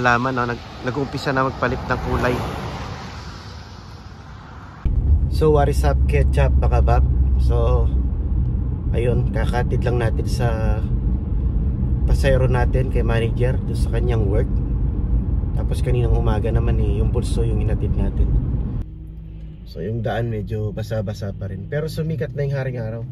halaman, no? Nag-uumpisa na magpalit ng kulay. So what is up, ketchup mga bab? So ayun, kakatid lang natin sa pasayro natin kay manager doon sa kanyang work. Tapos kaninang umaga naman yung bulso yung inatid natin. So yung daan medyo basa-basa pa rin, pero sumikat na yung haring araw.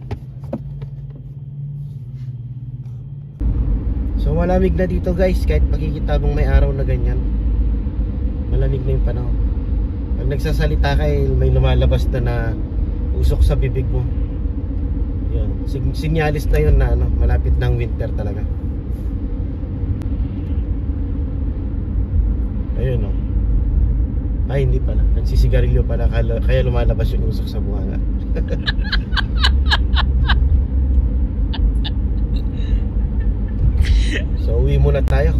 So malamig na dito guys, kahit makikita mong may araw na ganyan. Malamig na yung panahon. Pag nagsasalita ka may lumalabas na usok sa bibig mo. Yun, sinyalis na yun na malapit ng winter talaga. Ayun ay hindi pala, nagsisigarilyo pala, kaya lumalabas yung usok sa buhanga. So uwi muna tayo.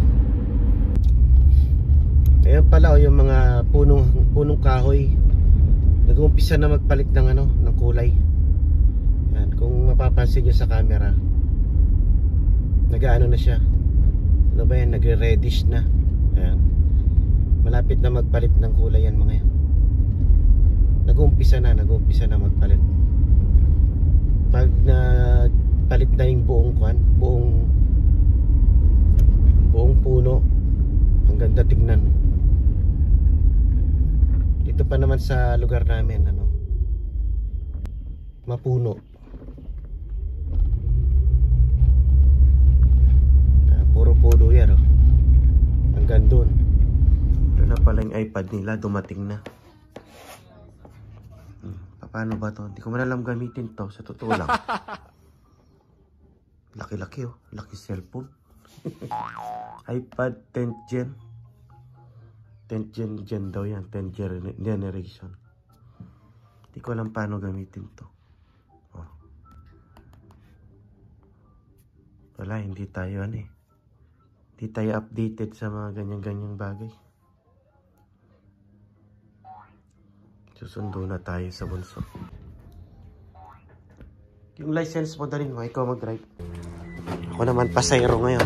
Ayan pala yung mga punong kahoy nag-uumpisa na magpalit ng ng kulay. Yan, kung mapapansin nyo sa camera, nag-aano na siya. Ano ba yan? Nagre-reddish na. Ayan. Malapit na magpalit ng kulay yan mga yan. Nag-uumpisa na magpalit. Pag nagpalit na yung buong puno, ang ganda tignan. Dito pa naman sa lugar namin mapuno. Puro puno yan hanggang doon. Ito na pala yung iPad nila, dumating na. Paano ba to? Hindi ko man alam gamitin to, sa totoo lang. Laki-laki laki cellphone. iPad 10th gen. 10th gen daw yan, 10th generation. Hindi ko alam paano gamitin to. Wala, hindi tayo hindi tayo updated sa mga ganyan-ganyang bagay. Susundo na tayo sa bunso. Yung license mo dalhin mo, ikaw mag-drive. Ako naman pasayro ngayon.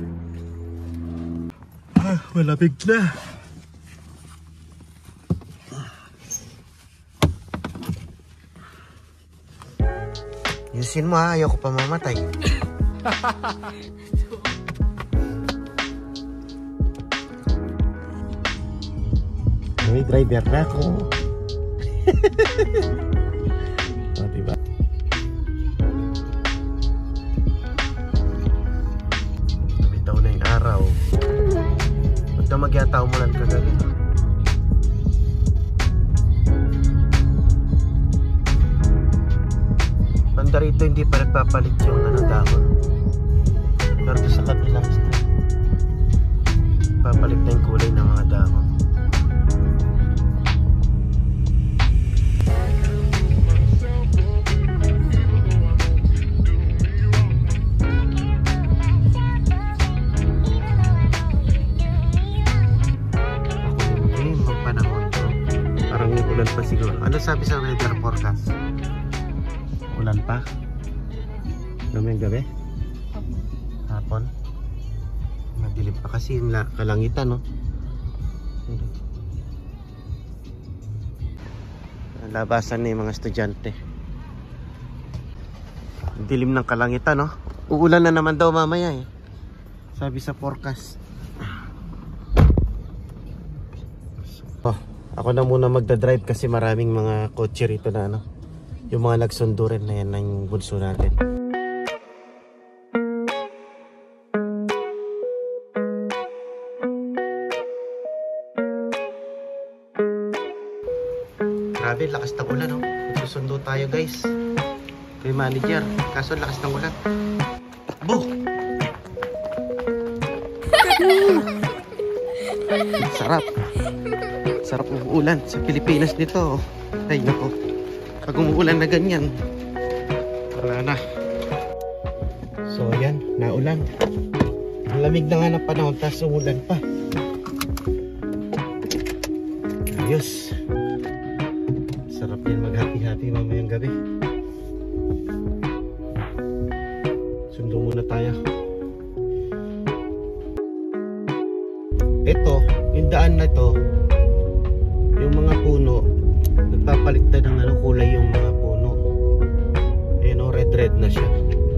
Malamig na. Yusin mo ayoko pa mamatay. May driver na ako. Diba? Bitaw na yung araw. Ba't na magyataw mo lang kagabi? Banda rito hindi pa nagpapalit yung dahon. Pero sa kabilang street, papalit na yung kulay ng mga dahon. Ulan pa siguro. Ano sabi sa weather forecast? Ulan pa? Gamayang gabi? Hapon? Madilim pa kasi yung kalangitan Labasan na yung mga estudyante. Dilim ng kalangitan Uulan na naman daw mamaya sabi sa forecast. Ako na muna magdadrive kasi maraming mga kotse rito na yung mga nagsundo rin na yan ng bulso natin. Grabe, lakas ng ulan Susundo tayo guys kay manager, kaso lakas ng ulan. Takbo! Sarap umuulan sa Pilipinas nito. Ay nako, pag umuulan na ganyan, wala na. So yan, naulan. Ang lamig na nga ng panahon, tapos umulan pa. Ayos. Sarap yan mag-happy-happy mamayang gabi. Sundo muna tayo. Ito na to, yung mga puno, nagpapaliktad ng ano, kulay yung mga puno. Ayan o, red na siya.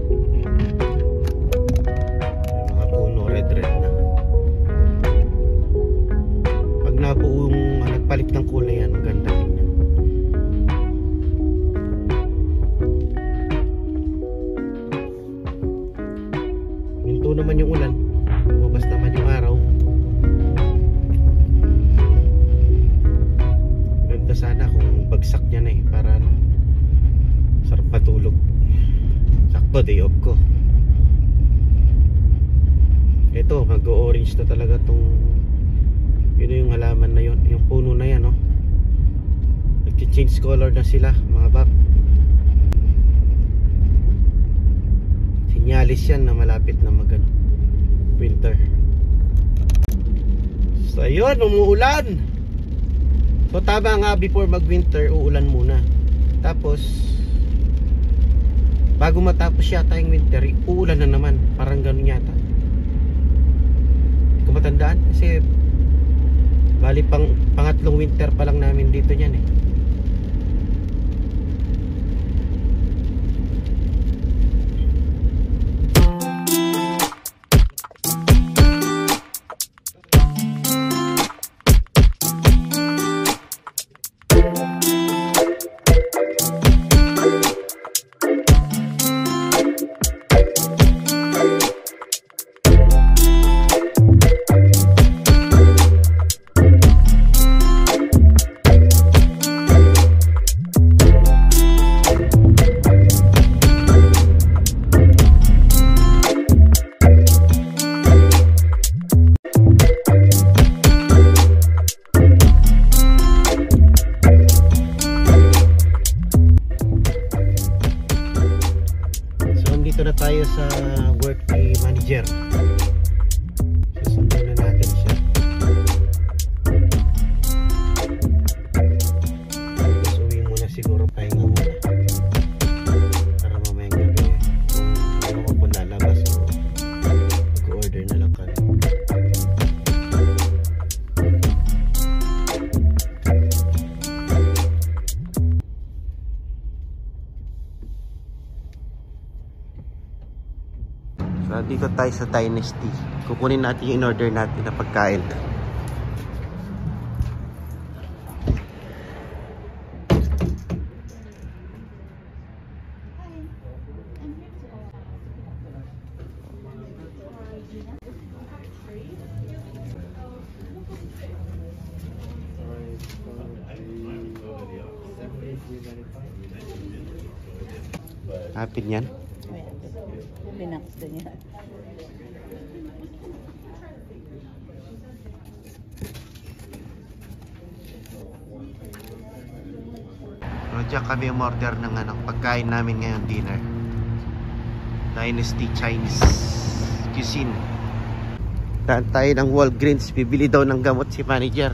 Yung mga puno, red na. Pag nabuong nagpalit ng kulay yan, maganda tingnan. Minto naman yung ulan, lumabas naman yung araw. Ganda sana kung bagsak niya na para sarap matulog. Sakto, day off ko. Ito, mag-orange na talaga tong yun yung halaman na yun, yung puno na yan, no? Nag-change color na sila, mga bab. Sinyalis yan na malapit na winter. So ayun, umuulan. So tama nga, before mag-winter, uulan muna. Tapos bago matapos yata yung winter, uulan na naman. Parang ganun yata. Hindi ko matandaan kasi bali pangatlong winter pa lang namin dito niyan eh. Dito na tayo sa work ni manager. Susundan na natin siya. Tapos uwi muna siguro, pahinga muna para mamayang gabi kung lalabas o mag-order na lang kami. So, dito tayo sa Dynasty. Kukunin natin yung in-order natin na pagkain. Hapin yan? Pinax din yan. Diyan kami umorder ng pagkain namin ngayon, dinner. Dynasty Chinese Cuisine. Daan tayo ng Walgreens, bibili daw ng gamot si manager.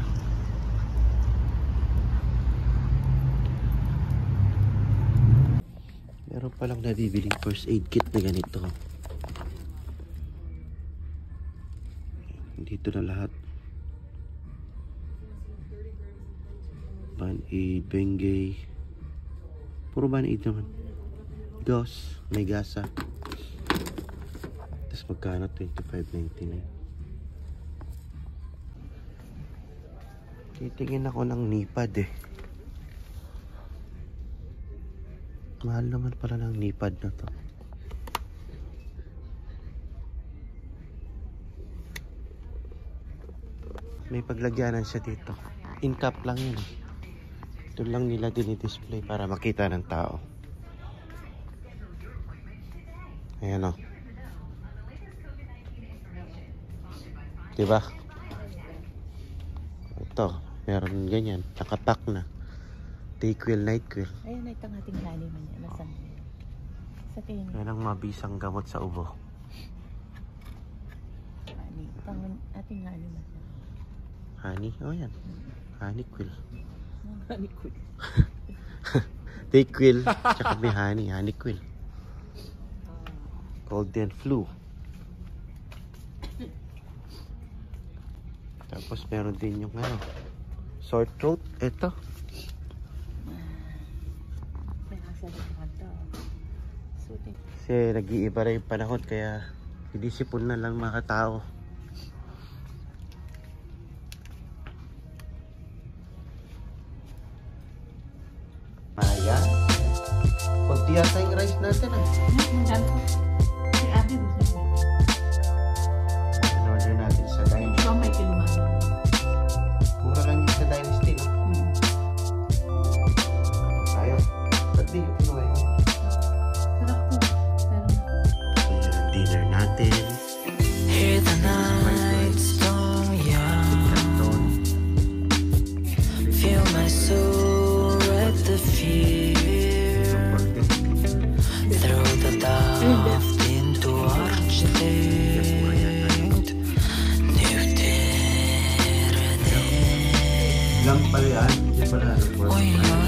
Meron palang nabibiling first aid kit na ganito. Dito na lahat. Band-aid, Bengay. Puro Band-aid naman. Gauze, may gasa. Tapos magkano? $25.99. Titingin ako ng Nipad eh. Mahal naman pala ng Nipad na to. May paglagyanan siya dito. In cup lang yun. Ito lang nila dinidisplay para makita ng tao. Ayan o. Diba? Ito. Meron ganyan. Nakapack na. Dayquil, Nightquil. Ayun, ito ang ating honey man yan. Nasaan? Sa kayo. Yan ang mabisang gamot sa ubo. Honey. Ito ang ating honey man. Honey? Oh yan. Honeyquil. Honeyquil. Dayquil. Tsaka may honey. Honeyquil. Cold and flu. Tapos meron din yung ano, sore throat. Ito. May nasa likod daw. Suti. Kasi nag-iiba rin yung panahon kaya sinisipon na lang mga tao. Maya. Kunti yata yung rice natin ah. Si Abby gusto mo. In-order natin sa Dynasty. Ikaw may kilumanan. Mura lang yung sa Dynasty, no? Tayo. Ba't di yung kinuha yun? Sarap po. Pero Ayan ang dinner natin. Hear the night storm, yeah. Canton. Feel my soul wreck the fear. Throw the daft into architect. Newterene. Lang pala yan. Hindi pala. Oj,